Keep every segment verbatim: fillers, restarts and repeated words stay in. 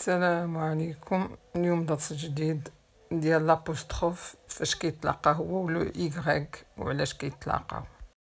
السلام عليكم. اليوم درس جديد ديال لابوستروف فاش كيتلاقى هو ولو إيكغيك وعلاش كيتلاقاو.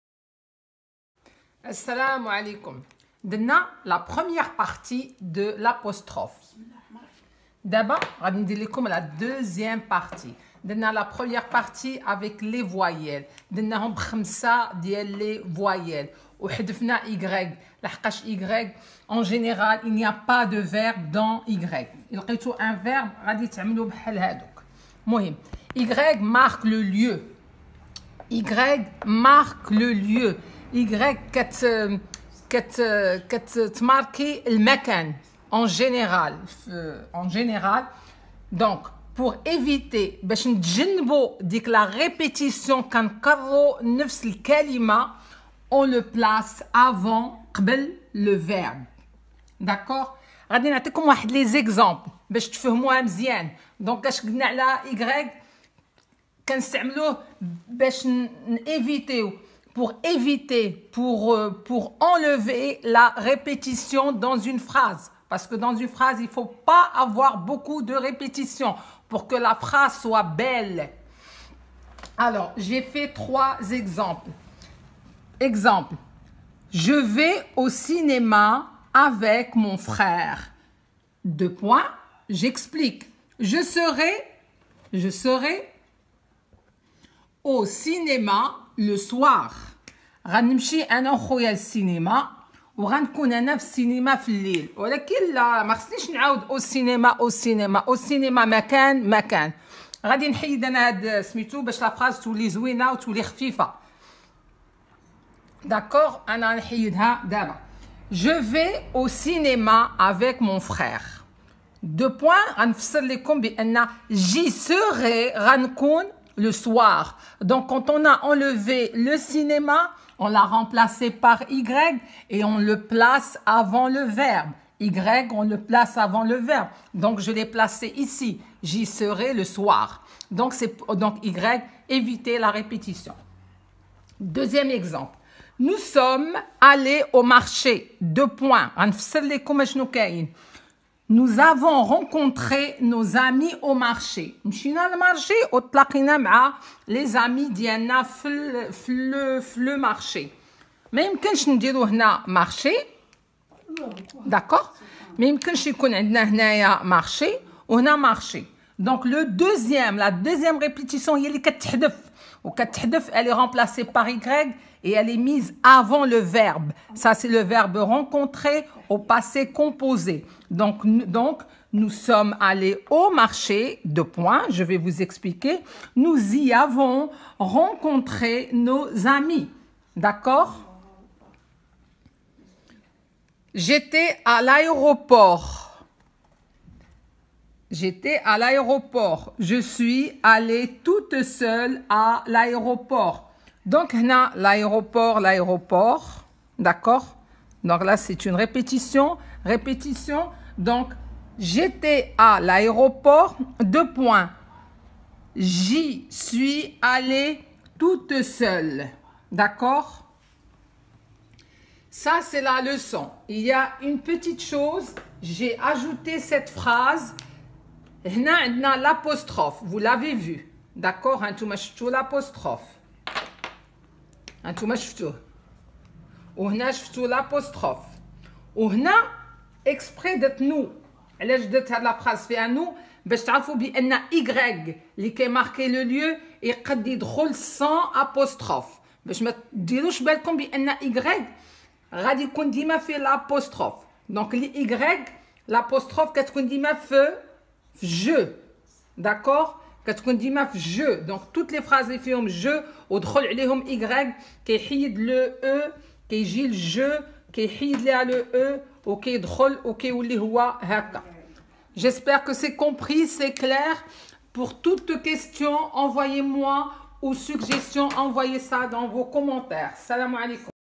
السلام عليكم. درنا لا بروميير بارتي دو لابوستروف. دابا غادي ندير لكم لا دوزيام بارتي. درنا لا بروميير بارتي افيك لي فوايال، درناهم بخمسه ديال لي فوايال وحذفنا إيكغيك لحقاش إيكغيك en général il n'y a pas de verbe dans Y. لقيتو un verbe غادي تعملوا بحال هادوك. المهم Y marque le lieu. Y marque le lieu. Y كت كت كتماركي المكان en général en général. Donc pour éviter باش نتجنبوا ديك لا ريبيتيسيون كنكرروا نفس الكلمه on le place avant قبل le verbe. D'accord. غادي نعطيكم واحد لي زيكزامبل باش تفهموها مزيان. دونك اش قلنا على Y كنستعملوه باش نيفيتيو pour éviter pour pour enlever la répétition dans une phrase, parce que dans une phrase il faut pas avoir beaucoup de répétition pour que la phrase soit belle. Alors j'ai fait trois exemples. Exemple: je vais au cinéma avec mon frère. Deux points, j'explique. Je serai, je serai au cinéma le soir. غنمشي انا وخويا للسينما وغنكون انا في السينما في الليل، ولكن لا ما خصنيش نعاود او سينما او سينما او سينما مكان مكان. غادي نحيد انا هاد سميتو باش لا فراز تولي زوينه وتولي خفيفه. D'accord, أنا نحيدها دابا. Je vais au cinéma avec mon frère. Deux points, غنفسر لكم بأن j'y serai غنكون le soir. Donc quand on a enlevé le cinéma, on l'a remplacé par Y et on le place avant le verbe. Y, on le place avant le verbe. Donc je l'ai placé ici. J'y serai le soir. Donc c'est donc Y, éviter la répétition. Deuxième exemple. Nous sommes allés au marché. Deux points. Nous avons rencontré nos amis au marché. مشينا للمارشي وتلاقينا مع les amis ديالنا في في في لو مارشي. ما يمكنش نديرو هنا مارشي. داكور؟ ما يمكنش يكون عندنا هنايا مارشي وهنا مارشي. Donc le deuxième, la deuxième répétition هي اللي كتحذف وكتحذف elle est remplacée par Y et elle est mise avant le verbe. Ça, c'est le verbe rencontrer au passé composé. Donc, donc, nous sommes allés au marché, deux points, je vais vous expliquer. Nous y avons rencontré nos amis. D'accord? J'étais à l'aéroport. J'étais à l'aéroport. Je suis allée toute seule à l'aéroport. Donc, là, l'aéroport, l'aéroport, d'accord? Donc là, c'est une répétition, répétition. Donc, j'étais à l'aéroport, deux points. J'y suis allée toute seule, d'accord? Ça, c'est la leçon. Il y a une petite chose, j'ai ajouté cette phrase. Hna عندنا l'apostrophe, vous l'avez vu, d'accord? هانتوما شفتوا l'apostrophe. هانتوما شفتوه وهنا شفتوا لابوستروف وهنا اكسبري درت نو. علاش درت هاد لافراز فيها نو؟ باش تعرفوا بان إيكغيك اللي كيماركي لو ليو يقد يدخل سان ابوستروف، باش ما ديروش بالكم بان إيكغيك غادي يكون ديما فيه لابوستروف. دونك لي إيكغيك لابوستروف كتكون ديما في في جو. داكور؟ كتكون ديما في جو. دونك توت لي فراز اللي فيهم جو ودخل عليهم إيكغيك كيحيد لو او كيجي الجو كيحيد ليها لو او وكيدخل وكيولي هو هكا. J'espère que c'est compris, c'est clair. Pour toute question, envoyez-moi ou suggestion, envoyez ça dans vos commentaires. Salam alaikum.